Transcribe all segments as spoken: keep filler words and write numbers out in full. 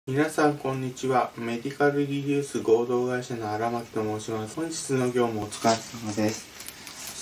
皆さんこんにちは。メディカルリデュース合同会社の荒牧と申します。本日の業務お疲れ様です。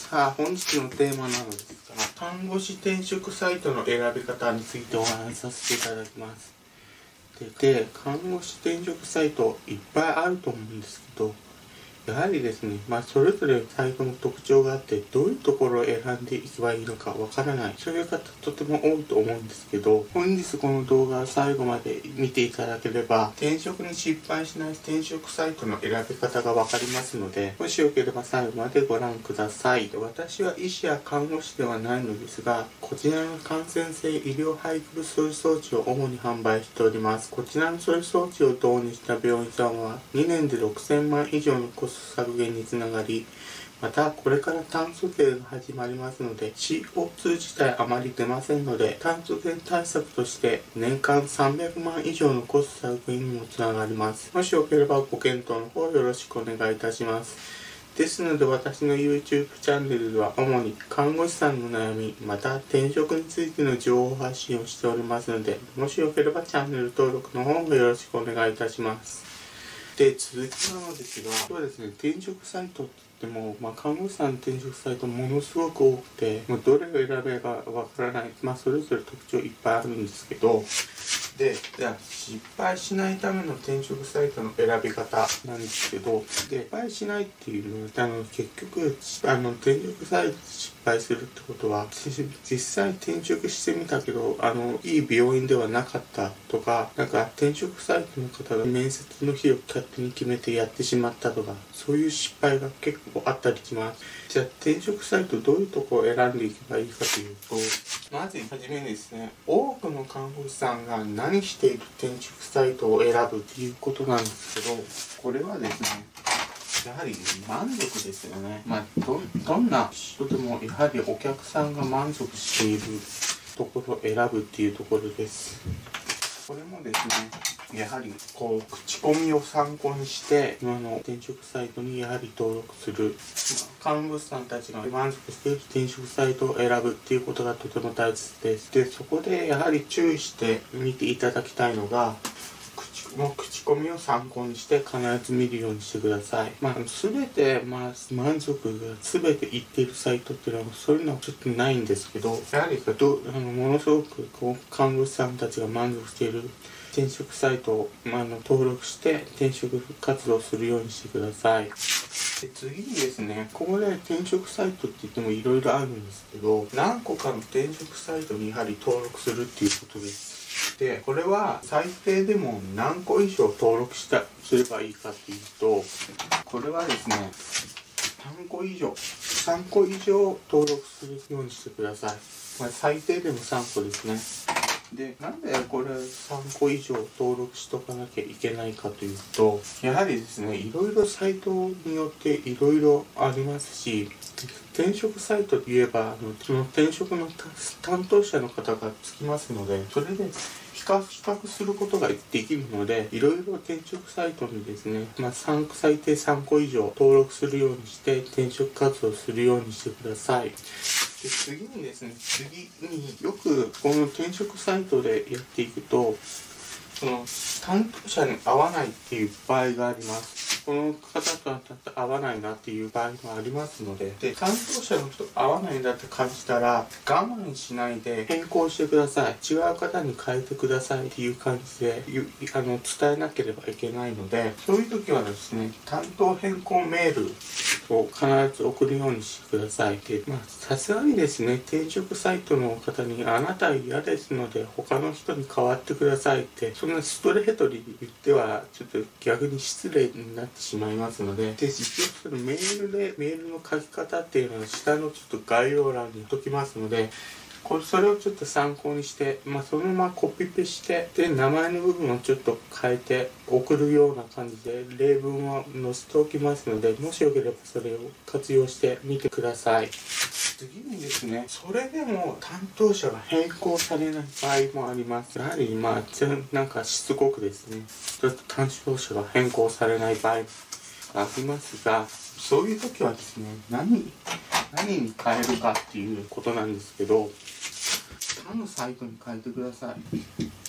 さあ、本日のテーマなのですが、看護師転職サイトの選び方についてお話しさせていただきます。で、で看護師転職サイトいっぱいあると思うんですけど、やはりですね、まあそれぞれサイトの特徴があって、どういうところを選んでいけばいいのかわからない。そういう方とても多いと思うんですけど、本日この動画を最後まで見ていただければ、転職に失敗しない転職サイトの選び方がわかりますので、もしよければ最後までご覧ください。私は医師や看護師ではないのですが、こちらの感染性医療配布処理装置を主に販売しております。こちらの処理装置を導入した病院さんは、にねんでろくせんまん以上のコスト削減につながり、またこれから炭素税が始まりますので シーオーツー 自体あまり出ませんので、炭素税対策として年間さんびゃくまん以上のコスト削減にもつながります。もしよければご検討の方よろしくお願いいたします。ですので私の YouTube チャンネルでは主に看護師さんの悩み、また転職についての情報発信をしておりますので、もしよければチャンネル登録の方もよろしくお願いいたします。で、続きなのですが、今日はですね、転職サイトって言っても、まあ、看護師さんの転職サイトものすごく多くて、もうどれを選べばわからない、まあ、それぞれ特徴いっぱいあるんですけど、で、じゃあ失敗しないための転職サイトの選び方なんですけど、で失敗しないっていうのは、あの結局あの転職サイト失敗するってことは、実際転職してみたけど、あのいい病院ではなかったとか、なんか転職サイトの方が面接の日を勝手に決めてやってしまったとか、そういう失敗が結構あったりします。じゃあ転職サイトどういうところを選んでいけばいいかというと、まずはじめにですね、多くの看護師さんが何している転職サイトを選ぶっていうことなんですけど、これはですね、やはり満足ですよね。まあ、ど、どんな人でもやはりお客さんが満足しているところを選ぶっていうところです。これもですね、やはりこう口コミを参考にして今の転職サイトにやはり登録する、まあ、看護師さんたちが満足している転職サイトを選ぶっていうことがとても大切です。で、そこでやはり注意して見ていただきたいのが、口もう口コミを参考にして必ず見るようにしてください。まあ、全て、まあ、満足が全ていっているサイトっていうのはそういうのはちょっとないんですけど、やはりどあのものすごくこう看護師さんたちが満足している転職サイトを、まあ、あの登録して転職活動するようにしてください。で、次にですね、ここで転職サイトって言ってもいろいろあるんですけど、何個かの転職サイトにやはり登録するっていうことです。で、これは最低でも何個以上登録したすればいいかっていうと、これはですね、さんこ以上、さんこ以上登録するようにしてください。まあ、最低でもさんこですね。で、なんでこれさんこ以上登録しとかなきゃいけないかというと、やはりですね、いろいろサイトによっていろいろありますし、転職サイトといえば、あのその転職の担当者の方がつきますので、それで比較比較することができるので、いろいろ転職サイトにですね、まあ、最低さんこ以上登録するようにして転職活動するようにしてください。で、次にですね、次によくこの転職サイトでやっていくと、その担当者に合わないっていう場合があります。この方と合わないなっていう場合もありますので、で、担当者の人と合わないなって感じたら、我慢しないで変更してください。違う方に変えてくださいっていう感じで、あの、伝えなければいけないので、そういう時はですね、担当変更メールを必ず送るようにしてください。で、まあ、さすがにですね、転職サイトの方に、あなたは嫌ですので、他の人に代わってくださいって、そんなストレートに言っては、ちょっと逆に失礼になってしまいますので、で、実はそのメールで、メールの書き方っていうのは、下のちょっと概要欄に言っときますので、これそれをちょっと参考にして、まあ、そのままコピペして、で、名前の部分をちょっと変えて送るような感じで、例文を載せておきますので、もしよければそれを活用してみてください。次にですね、それでも担当者が変更されない場合もあります。やはり、まあ、なんかしつこくですね、ちょっと担当者が変更されない場合もありますが、そういう時はですね、何、何に変えるかっていうことなんですけど、他のサイトに変えてください。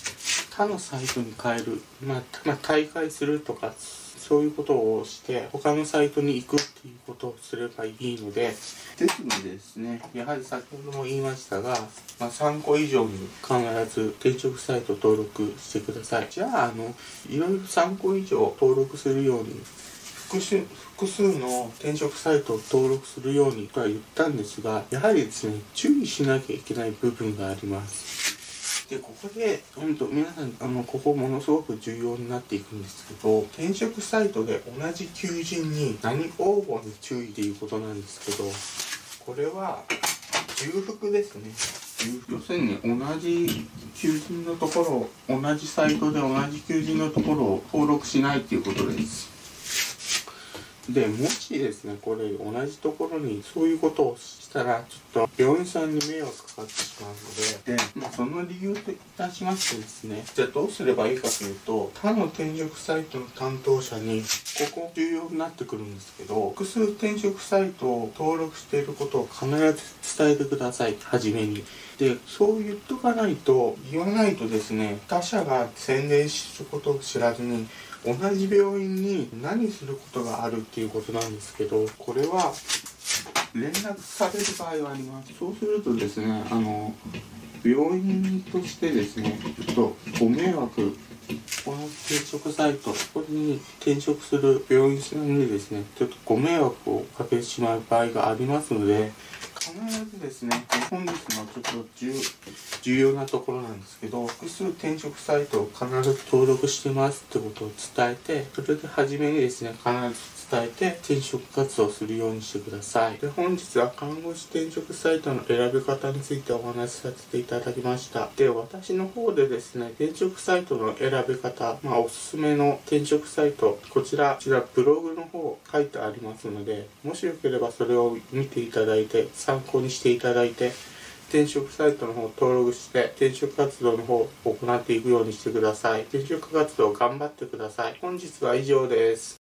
他のサイトに変える、まあ、まあ、退会するとか、そういうことをして、他のサイトに行くっていうことをすればいいので、ですのでですね、やはり先ほども言いましたが、まあ、さんこ以上に必ず転職サイト登録してください。じゃあ、あの、いろいろさんこ以上登録するように、複数、複数の転職サイトを登録するようにとは言ったんですが、やはりですね、注意しなきゃいけない部分があります。で、ここで、本当皆さん、あの、ここものすごく重要になっていくんですけど、転職サイトで同じ求人に何応募に注意ということなんですけど、これは、重複ですね。要するに同じ求人のところを、同じサイトで同じ求人のところを登録しないということです。で、もしですね、これ同じところにそういうことをしたら、ちょっと病院さんに迷惑かかってしまうので、で、まあ、その理由といたしましてですね、じゃあどうすればいいかというと、他の転職サイトの担当者に、ここ重要になってくるんですけど、複数転職サイトを登録していることを必ず伝えてください、初めに。で、そう言っとかないと、言わないとですね、他社が宣伝することを知らずに、同じ病院に何することがあるっていうことなんですけど、これは連絡される場合はあります。そうするとですね、あの、病院としてですね、ちょっとご迷惑、この転職サイト、これに転職する病院さんにですね、ちょっとご迷惑をかけてしまう場合がありますので、必ずですね、本日のちょっと重重要なところなんですけど、複数転職サイトを必ず登録してますってことを伝えて、それで初めにですね、必ず伝えて転職活動をするようにしてください。で、本日は看護師転職サイトの選び方についてお話しさせていただきました。で、私の方でですね、転職サイトの選び方、まあおすすめの転職サイト、こちら、こちらブログの方書いてありますので、もしよければそれを見ていただいて、参考にしていただいて、転職サイトの方を登録して転職活動の方を行っていくようにしてください。転職活動頑張ってください。本日は以上です。